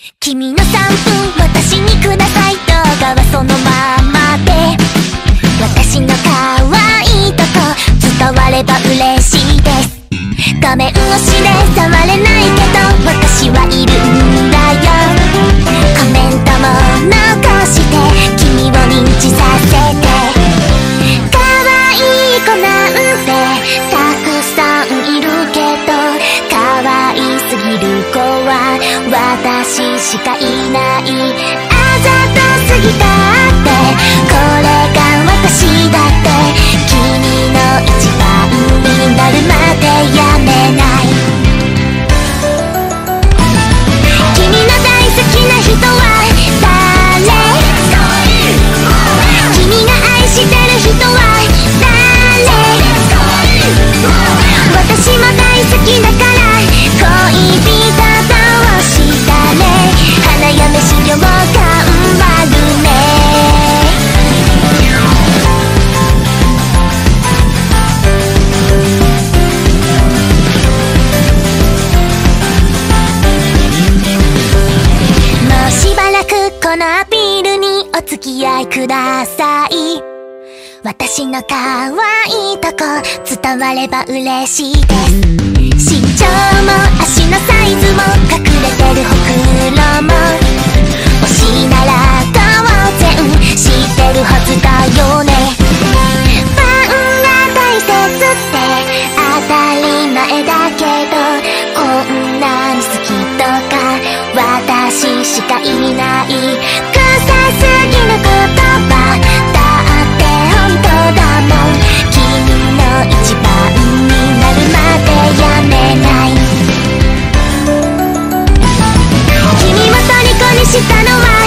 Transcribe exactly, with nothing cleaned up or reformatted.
君のさんぷん私にください。動画はそのままで、私の可愛いとこ伝われば嬉しいです。画面越しで触れないけど私はいるんだよ。コメントも残して君を認知させて、可愛い子なんてたくさんいるけど可愛すぎる子は私しかいない。あざとすぎたってこれが私だって、君の一番になるまでやめない。君の大好きな人は誰？君が愛してる人は誰？私も大好きだから恋人同士だね。花嫁修行頑張るね。もうしばらくこのアピールにお付き合いください。私の可愛いとこ伝われば嬉しいです。身長も足のサイズも隠れてるほくろも推しなら当然知ってるはずだよね。ファンが大切って当たり前だけど、こんなに好きとか私しかいない。臭すぎる言葉だって本当だもん。君の一番になるまでやめない。君を虜にしたのは